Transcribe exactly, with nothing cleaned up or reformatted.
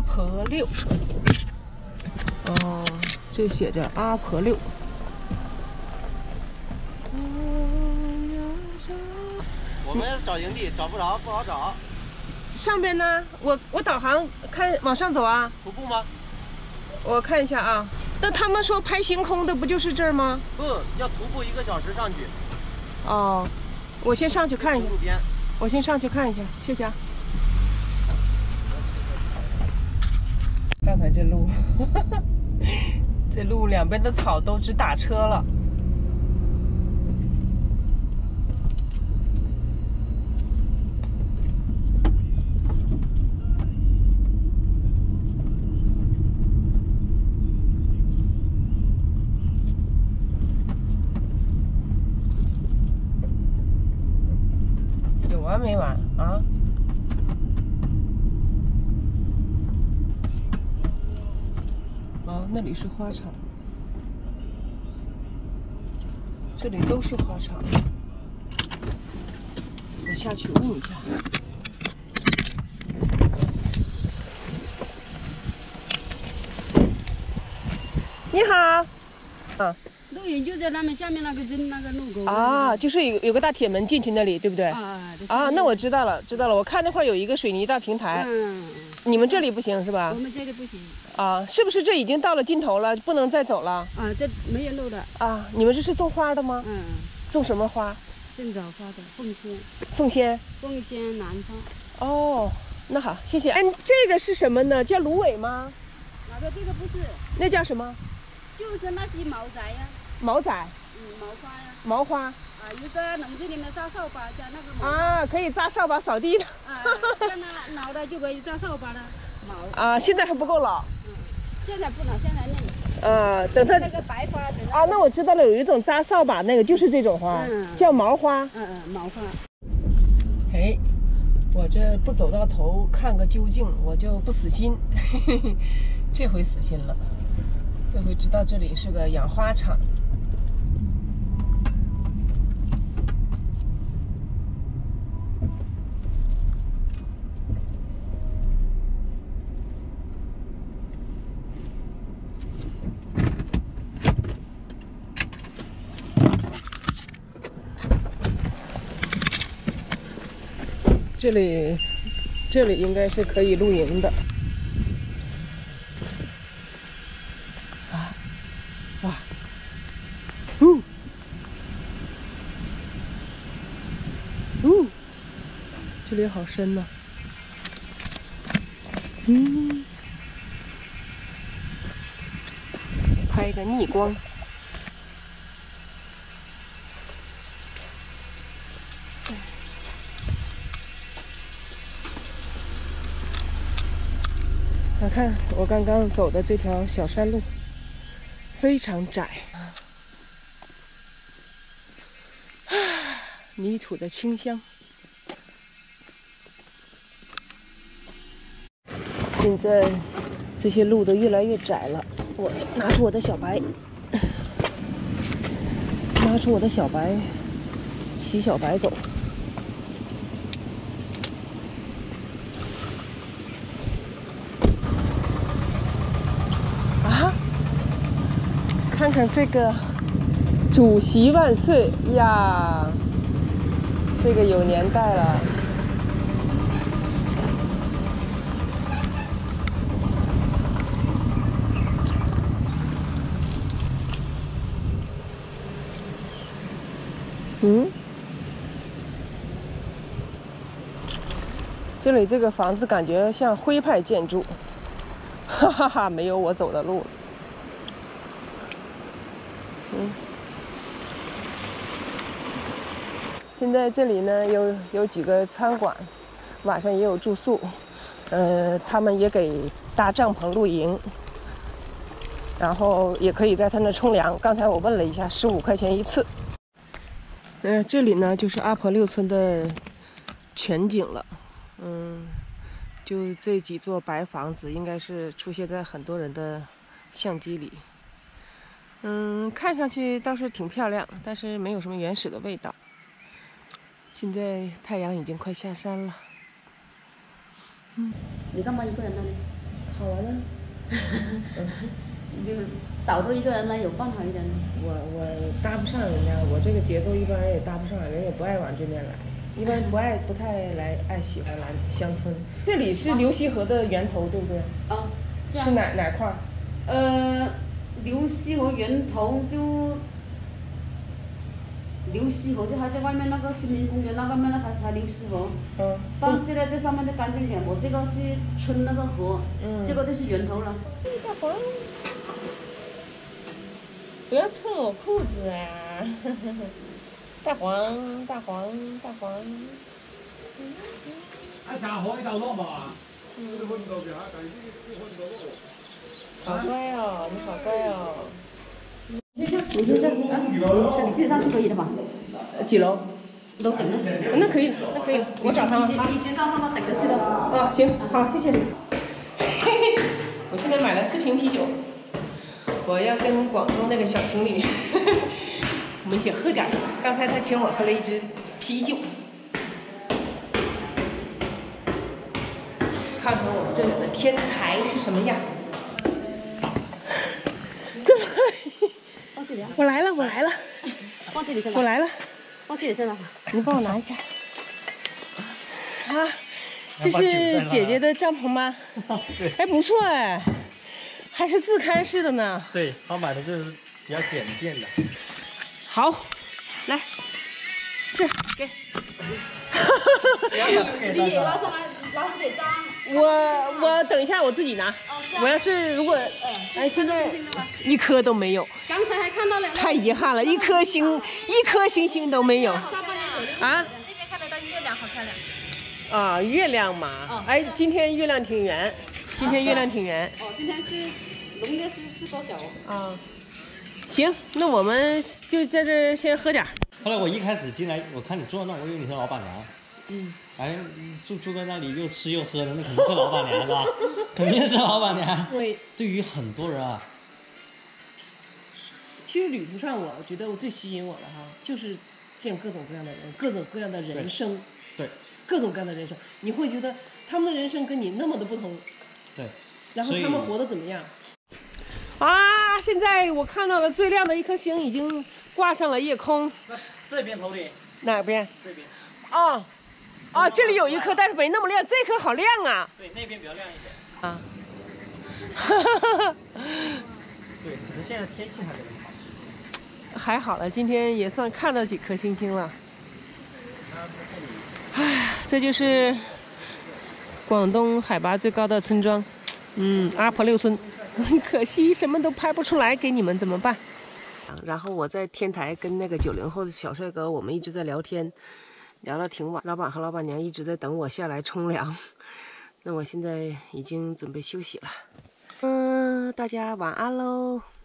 婆六。哦，这写着阿婆六。 我们找营地找不着，不好找。 上边呢？我我导航看往上走啊。 徒步吗？ 我看一下啊。那他们说拍星空的不就是这儿吗？ 不，要徒步一个小时上去。 哦，我先上去看一下。 路边。 我先上去看一下，谢谢啊。看看这路，这路两边的草都直打车了。有完没完啊？哦，那里是花场，这里都是花场。我下去问一下。你好。啊。 露营就在他们下面那个人那个路口啊，就是有有个大铁门进去那里，对不对？ 啊啊，那我知道了，知道了。我看那块有一个水泥大平台。 嗯。 你们这里不行是吧？ 我们这里不行。 啊，是不是这已经到了尽头了，不能再走了？ 啊，这没有路了。 啊，你们这是种花的吗？ 嗯。 种什么花？ 种枣花的，凤仙。 凤仙。 凤仙兰花。 哦，那好，谢谢。哎，这个是什么呢？叫芦苇吗？ 哪个？这个不是。 那叫什么？ 就是那些毛仔呀。 毛仔。 嗯，毛花呀。 毛花。 啊，一个农村里面扎扫把，加那个毛。 啊，可以扎扫把扫地的。 啊，像那老的就可以扎扫把的毛。 啊，现在还不够老。 嗯，现在不能，现在嫩。 啊，等它那个白花。 啊，那我知道了，有一种扎扫把那个就是这种花， 嗯、 叫毛花。 嗯嗯，毛花。 哎，我这不走到头看个究竟，我就不死心。嘿嘿，这回死心了，这回知道这里是个养花场。这里，这里应该是可以露营的。啊，哇，呜，呜，这里好深呐。嗯，拍个逆光。我看我刚刚走的这条小山路非常窄，泥土的清香。现在这些路都越来越窄了，我拿出我的小白，拿出我的小白，骑小白走。看看这个，主席万岁呀！这个有年代了。嗯，这里这个房子感觉像徽派建筑，哈哈哈，没有我走的路。嗯，现在这里呢有有几个餐馆，晚上也有住宿，呃，他们也给搭帐篷露营，然后也可以在他那冲凉。刚才我问了一下，十五块钱一次。呃，这里呢就是阿婆六村的全景了，嗯，就这几座白房子应该是出现在很多人的相机里。嗯，看上去倒是挺漂亮，但是没有什么原始的味道。现在太阳已经快下山了。嗯， 你干嘛一个人那里？ 好玩呢。 你们找到一个人来有伴好一点。 我我搭不上人家，我这个节奏一般人也搭不上，人也不爱往这边来，一般不爱不太来爱喜欢来乡村。这里是流溪河的源头，对不对？ 啊，是啊。 是哪哪块？ 呃，流溪河源头就。流溪河就还在外面那个新民公园那外面那才才流溪河，嗯，但是呢这上面就干净点，我这个是村那个河，嗯，这个就是源头了。大黄， 不要蹭我裤子啊！大黄，大黄，大黄。 一茶河呢就落嘛。嗯。 好乖哦，你好乖哦。 你先上，你先上，啊，是你自己上去可以的吧？ 几楼？ 楼顶了。 那可以，那可以，我找他。 你你直接上上到顶就行了。 啊，行，好，谢谢你。嘿嘿，我现在买了四瓶啤酒，我要跟广州那个小情侣，我们一起喝点。刚才他请我喝了一支啤酒，看看我们这里的天台是什么样。这么。我来了，我来了， 放这里先拿。 我来了， 放这里先拿。 你帮我拿一下。啊，这是姐姐的帐篷吗？ 对。 哎，不错哎，还是自开式的呢。 对，他买的就是比较简便的。 好，来，这给。 你也拉上来，拉上这张。 我我等一下我自己拿。我要是如果哎现在一颗都没有。 刚才还看到了。 太遗憾了，一颗星一颗星星都没有。啊？ 这边看得到月亮，好漂亮。 啊，月亮嘛。哎，今天月亮挺圆，今天月亮挺圆。 哦，今天是农历是是多少？ 啊。行，那我们就在这先喝点。 后来我一开始进来，我看你坐那，我以为你是老板娘。嗯。哎，住住在那里又吃又喝的，那肯定是老板娘是吧？肯定是老板娘。 对。 对于很多人啊， 其实旅途上，我觉得我最吸引我的哈，就是见各种各样的人，各种各样的人生。 对。 各种各样的人生，你会觉得他们的人生跟你那么的不同。 对。 然后他们活得怎么样？啊！现在我看到了最亮的一颗星，已经挂上了夜空。 那这边头顶。 哪边？ 这边。 哦。哦，这里有一颗，但是没那么亮。这颗好亮啊！ 对，那边比较亮一点。 啊。 对，可能现在天气还比较好。 还好了，今天也算看到几颗星星了。唉，这就是广东海拔最高的村庄，嗯，阿婆六村。可惜什么都拍不出来，给你们怎么办？然后我在天台跟那个九零后的小帅哥，我们一直在聊天。聊到挺晚，老板和老板娘一直在等我下来冲凉。那我现在已经准备休息了。嗯，大家晚安喽。